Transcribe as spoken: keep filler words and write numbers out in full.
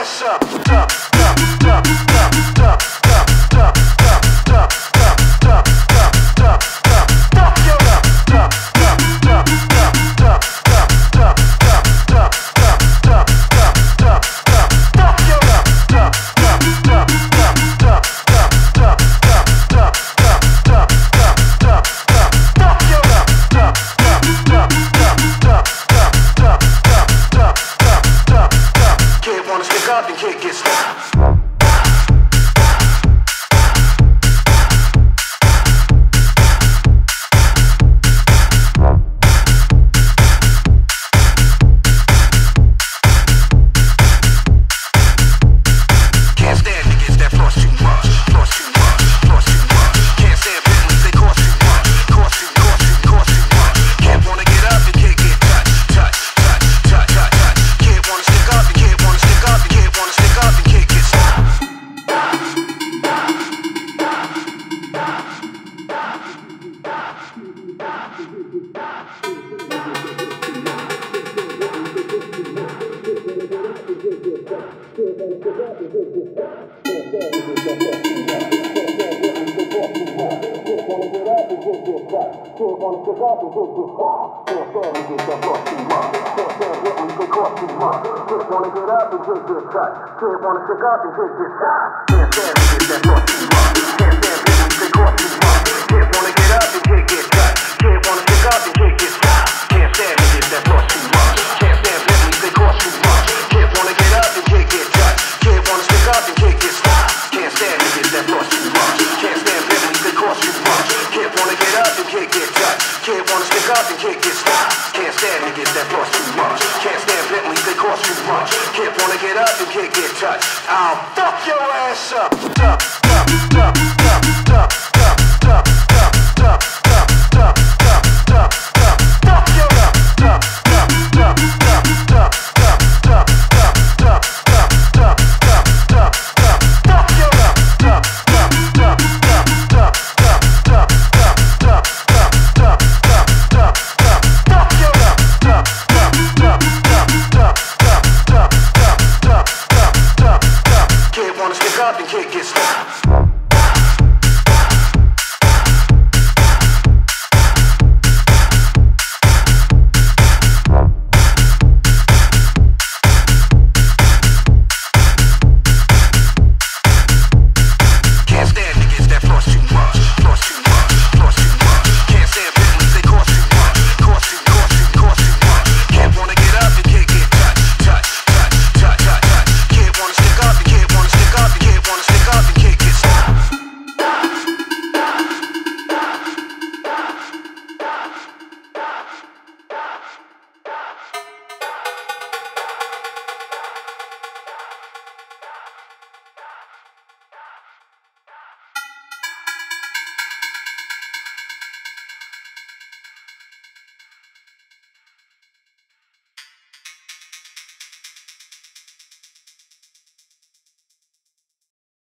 ass up. Duck, duck, duck, duck, duck, duck, duck, duck, duck, duck, duck, duck, duck, duck. Fuck you up. Duck, duck, duck, duck, duck, duck, duck, duck, duck, duck, duck, duck, duck, duck. Fuck you up. Duck, duck, duck, duck, duck, duck, duck, duck, duck, duck, duck, duck, duck, duck. Fuck you up. Duck, duck, duck, duck, duck, duck, duck, duck, duck, duck, duck, duck. Kid wanna stick up and kid get stuck. Kid wanna stick up and kid get shot. Can't stand to get that lost too much. Can't stand people they cost too much. Kid wanna get up and kid get cut. Kid wanna stick up and kid get shot. Can't stand to get that lost too much. Can't stand people they cost too much. Kid wanna get up and kid get cut. Kid wanna stick up and kid get shot. Can't stand to get that lost too much. Can't stand people they cost too much. Kid wanna get up and kid get cut. Kid wanna stick up and kid get shot. Can't stand to get that lost too much. Can't stand Bentleys, they cost too much. Kid wanna get up and kid get touched. I'll fuck your ass up. Duck, duck, duck, duck, duck, duck, duck, duck, duck, duck, duck, duck, duck, duck. Fuck you up. Duck, duck, duck, duck, duck, duck, duck, duck, duck, duck, duck, duck, duck, duck. Fuck you up. Duck, duck, duck, duck, duck, duck, duck, duck, duck, duck, duck, duck, duck, duck. Fuck you up. Duck, duck, duck, duck, duck, duck, duck, duck, duck, duck, duck. Kid wanna stick up and kid get